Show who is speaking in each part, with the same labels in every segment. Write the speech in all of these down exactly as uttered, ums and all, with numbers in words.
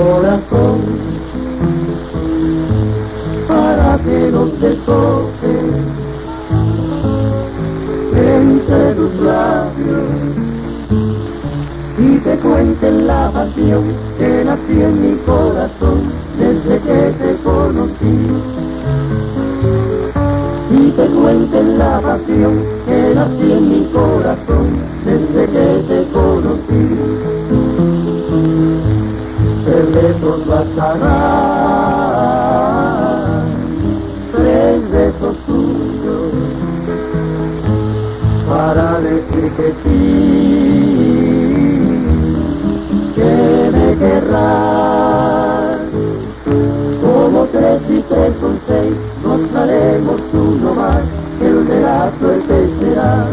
Speaker 1: corazón para que no te toque entre tus labios y te cuenten la pasión que nació en mi corazón desde que te conocí. Y te cuenten la pasión que nació en mi corazón desde que te conocí. Tres besos bastarán, tres besos tuyos, para decir que sí, que me querrás. Como tres y tres son seis, nos daremos uno más, el de la suerte será.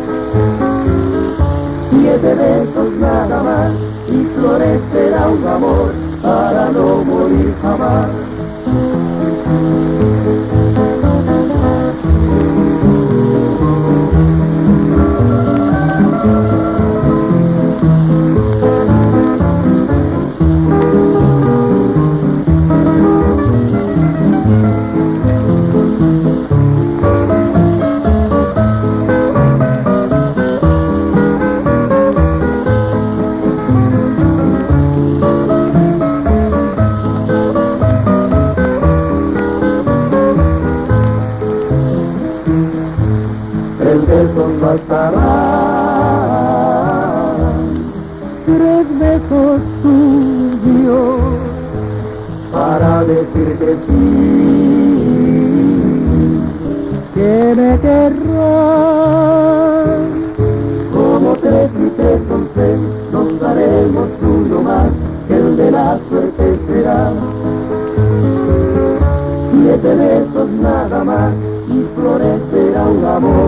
Speaker 1: Siete besos nada más, y florecerá un amor para no morir jamás. Tres besos bastarán, tres besos tuyos, para decir que sí, que me querrás. Como tres y tres son seis, nos daremos uno más, que el de la suerte será. Siete besos nada más, y florecerá un amor